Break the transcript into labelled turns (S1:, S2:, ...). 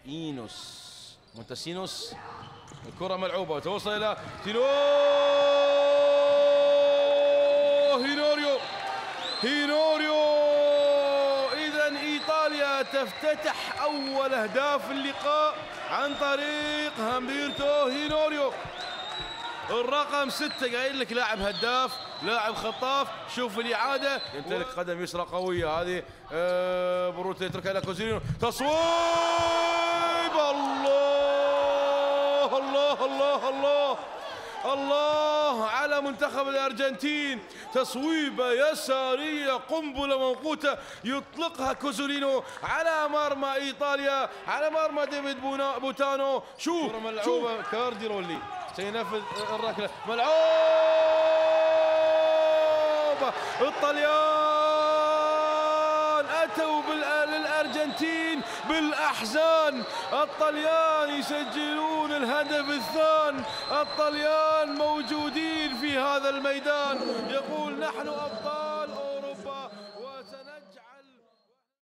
S1: مونتاسينوس. الكرة ملعوبة توصل إلى هينوريو. إذا إيطاليا تفتتح أول أهداف اللقاء عن طريق همبرتو هينوريو. الرقم 6 قايل لك لاعب هداف، لاعب خطاف. شوف الإعادة، يمتلك قدم يسرى قوية. هذه بروتا يتركها إلى كوزولينو، تصويب. الله الله الله الله الله على منتخب الأرجنتين. تصويبة يسارية، قنبلة موقوتة يطلقها كوزولينو على مرمى إيطاليا، على مرمى ديفيد بوتانو. شوف ملعوبة كارديرولي سينفذ الركلة، ملعوبة. الطليان أتوا للأرجنتين بالأحزان. الطليان يسجلون الهدف الثاني. الطليان موجودين في هذا الميدان، يقول نحن أبطال أوروبا.